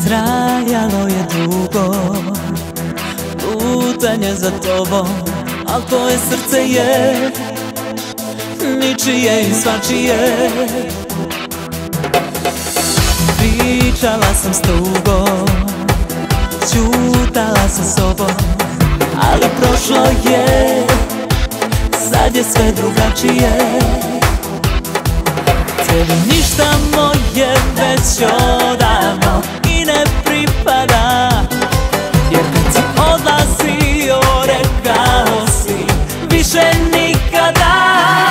Trajalo je dugo lutanje za tobom, al tvoje srce je ničije i svačije. Pričala sam s tugom, ćutala sa sobom, ali prošlo je, sad je sve drugačije. Tebi ništa moje već odavno i ne pripada, jer kad si odlazio rekao si više nikada.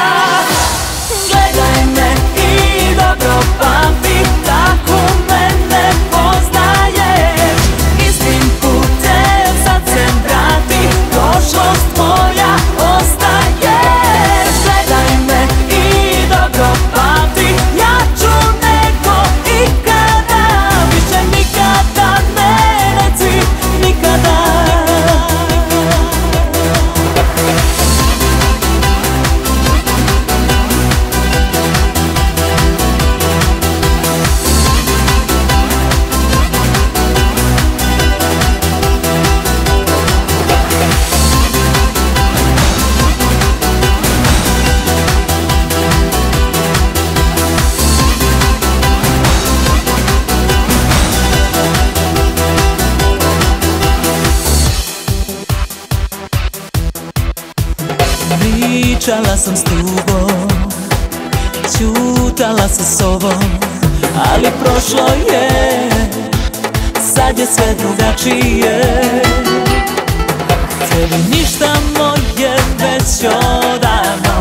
Gledaj me i dobro pamti, tako me ne poznaješ. Istim putem sad se vrati, prošlost moja ostaješ. Gledaj me i dobro pamti, jaču nego ikada. Više nikada ne reci nikada. Pričala sam s tugom, ćutala sa sobom, ali prošlo je, sad je sve drugačije. Tebi ništa moje već odavno